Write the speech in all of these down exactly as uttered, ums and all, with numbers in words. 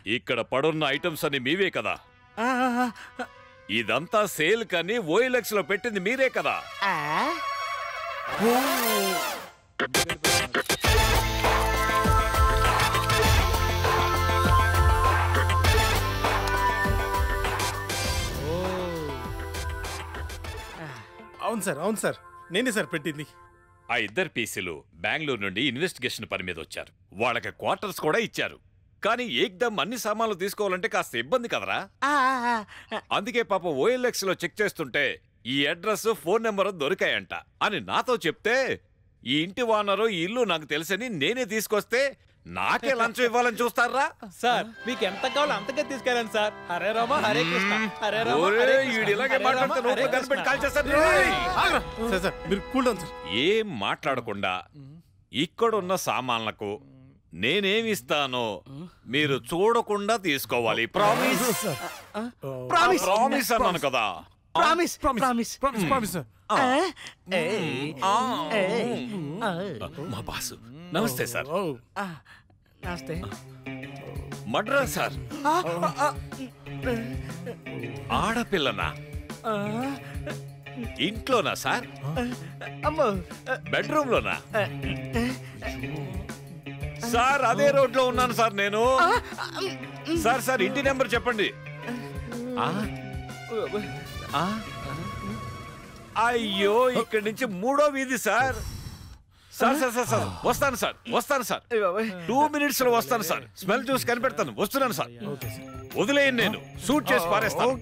ఇక్కడ పడున్న ఐటమ్స్ అన్ని మీవే కదా? ఇదంతా సేల్ కని ఓఎల్ఎక్స్ లో పెట్టింది మీరే కదా? అవును సార్, అవును సార్, నేనే సార్ పెట్టింది. ఆ ఇద్దరు పీసీలు బెంగళూరు నుండి ఇన్వెస్టిగేషన్ పని మీద వచ్చారు. వాళ్ళకి క్వార్టర్స్ కూడా ఇచ్చారు. కానీ ఏకదమ్ అన్ని సామాన్లు తీసుకోవాలంటే కాస్త ఇబ్బంది కదరా? అందుకే పాప ఓఎల్ఎక్స్ లో చెక్ చేస్తుంటే ఈ అడ్రస్ ఫోన్ నెంబర్ దొరికాయంట అని నాతో చెప్తే ఈ ఇంటి ఓనరు ఈ ఇల్లు నాకు తెలుసని నేనే తీసుకొస్తే నాకే లంచం ఇవ్వాలని చూస్తారా? సార్ మీకు ఎంత కావాలో అంతగా తీసుకెళ్ళండి సార్. హరే రామ హరే కృష్ణ, హరే రామ ఏం మాట్లాడకుండా ఇక్కడున్న సామాన్లకు నేనేమిస్తానో మీరు చూడకుండా తీసుకోవాలి. ప్రామిస్ ప్రామిస్ అన్నాను కదా. Promise promise promise. మా బాసు నమస్తే సార్. నమస్తే. మడ్రా సార్. ఆడపిల్లనా? ఇంట్లోనా సార్? బెడ్రూమ్ లోనా సార్? అదే రోడ్ లో ఉన్నాను సార్ నేను. సార్ సార్ ఇంటి నెంబర్ చెప్పండి. అయ్యో ఇక్కడి నుంచి మూడో వీధి sir. Sir sir sir sir వస్తాను సార్, వస్తాను సార్. టూ మినిట్స్ లో వస్తాను సార్. స్మెల్ చూసి కనిపెడతాను. వస్తున్నాను సార్. వదిలేయండి, నేను షూట్ చేసి పారేస్తాను.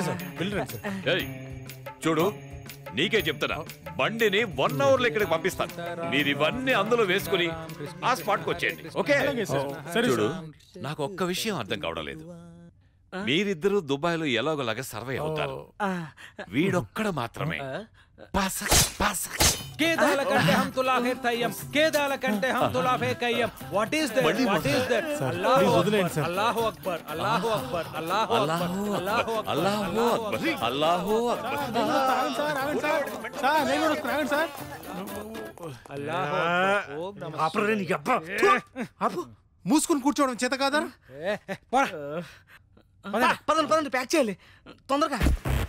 చూడు నీకే చెప్తాను, బండిని వన్ అవర్ లో ఇక్కడికి పంపిస్తాను. మీరు ఇవన్నీ అందులో వేసుకుని ఆ స్పాట్ కు వచ్చేయండి. ఓకే? చూడు నాకు ఒక్క విషయం అర్థం కావడం లేదు. మీరిద్దరూ దుబాయ్ లో ఎలాగోలాగా సర్వే అవుతారు. వీడొక్కడ మాత్రమే కేదాల కంటే హమ్ తులాఫే తయ్యం, కేదాల కంటే హమ్ తులాఫే కయ్యం. What is that? What is that? అల్లాహు అక్బర్, అల్లాహు అక్బర్, అల్లాహు అక్బర్, అల్లాహు అక్బర్, అల్లాహు అక్బర్, అల్లాహు అక్బర్, అల్లాహు అక్బర్. సార్ నేను రాగండి సార్. అల్లాహు అక్బర్. ఓం నమః. ఆపరే నీకు అబ్బా. ఆపు. మూసుకొని కూర్చోవడం చేత కాదా? పదండి పదండి, ప్యాక్ చేయాలి తొందరగా.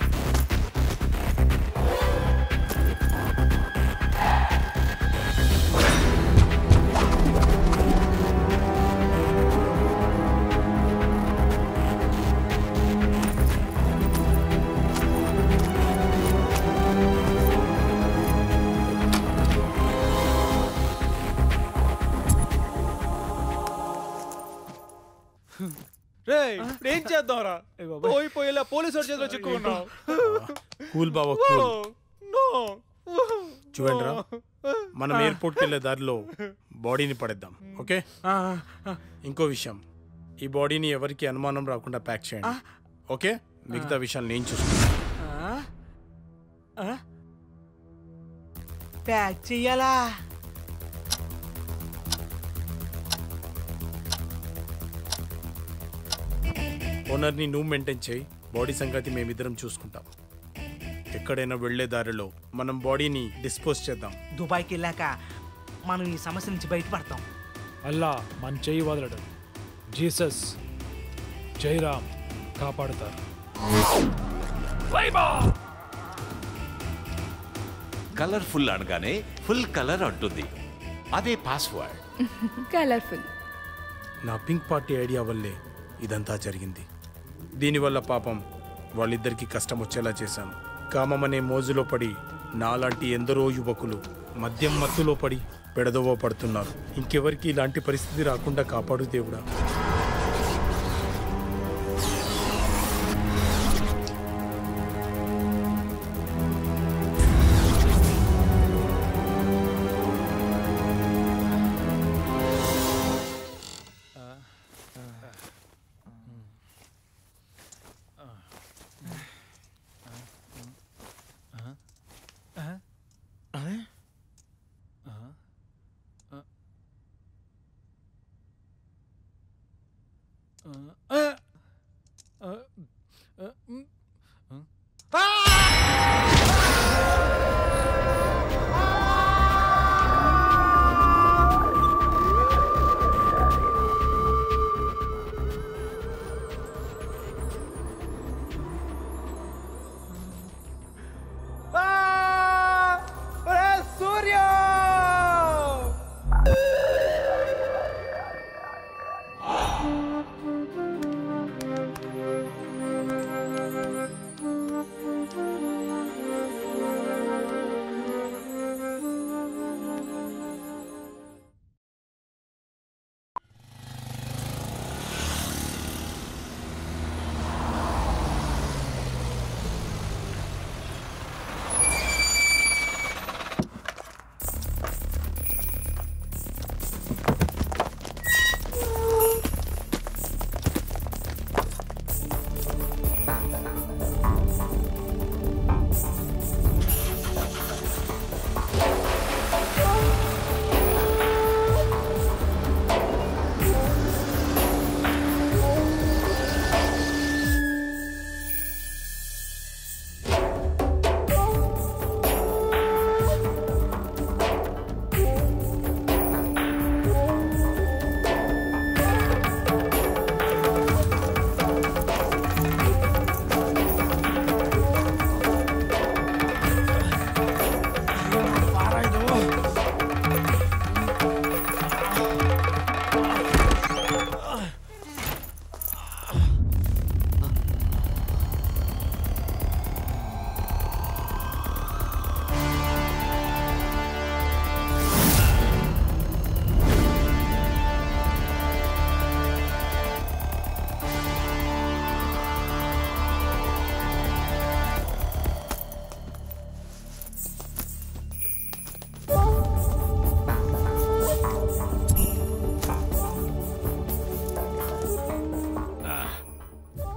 ఏం చేద్దాంరా? పోయిపోయేలా పోలీసు వాడి చేతిలో చిక్కుకున్నావు. కూల్ బావా కూల్. చూడండిరా, మనం ఎయిర్పోర్ట్ కి వెళ్ళే దారిలో బాడీని పడేద్దాం. ఓకే? ఇంకో విషయం, ఈ బాడీని ఎవరికి అనుమానం రాకుండా ప్యాక్ చేయండి. ఓకే? మిగతా విషయాలు నేను చూసుకుంటా. ప్యాక్ చెయ్యాలా? ఓనర్ని నువ్వు మెయింటైన్ చేయి. బాడీ సంగతి మేమిద్దరం చూసుకుంటాం. ఎక్కడైనా వెళ్లే దారిలో మనం బాడీని డిస్పోజ్ చేద్దాం. దుబాయ్కి వెళ్ళాక మనం ఈ సమస్య నుంచి బయటపడతాం. అల్లా మన చెయ్యి వదలడు. జీసస్ జైరామ్ కాపాడుతారు. కలర్ఫుల్ అనగానే ఫుల్ కలర్ అంటుంది. అదే పాస్వర్డ్. కలర్ఫుల్. నా పింక్ పార్టీ ఐడియా వల్లే ఇదంతా జరిగింది. దీనివల్ల పాపం వాళ్ళిద్దరికీ కష్టం వచ్చేలా చేశాను. కామం అనే మోజులో పడి నాలాంటి ఎందరో యువకులు మద్యం మత్తులో పడి పెడదవో పడుతున్నారు. ఇంకెవరికి ఇలాంటి పరిస్థితి రాకుండా కాపాడు దేవుడా.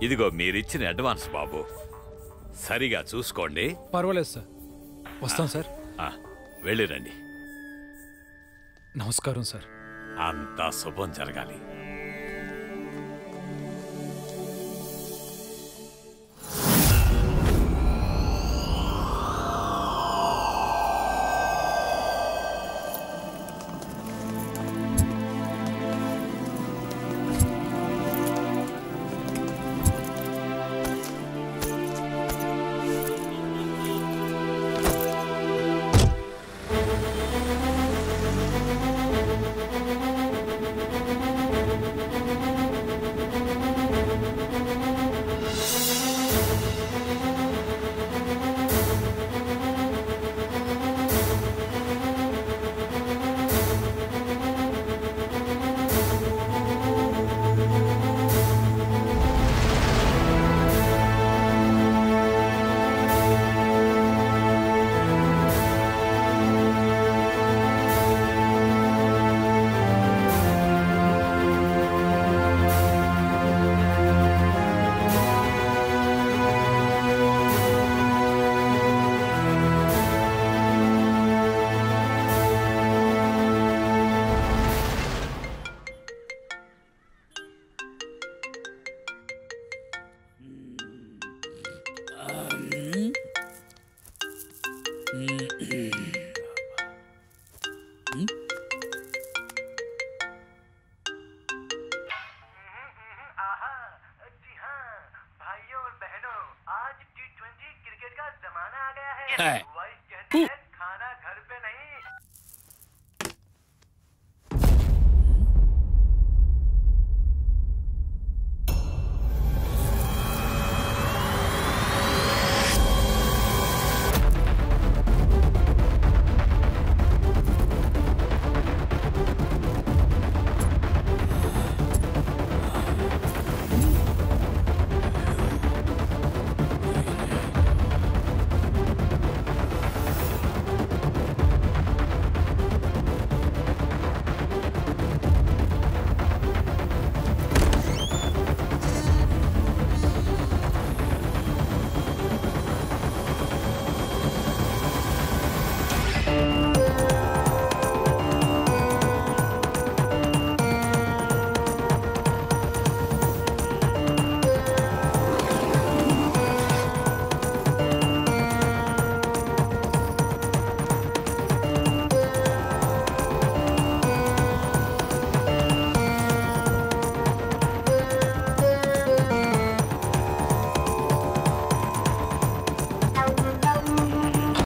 ఇదిగో మీరిచ్చిన అడ్వాన్స్ బాబు, సరిగా చూసుకోండి. పర్వాలేదు సార్, వస్తాం సార్. ఆ, వెళ్ళిరండి. నమస్కారం సార్. అంతా శుభం జరగాలి.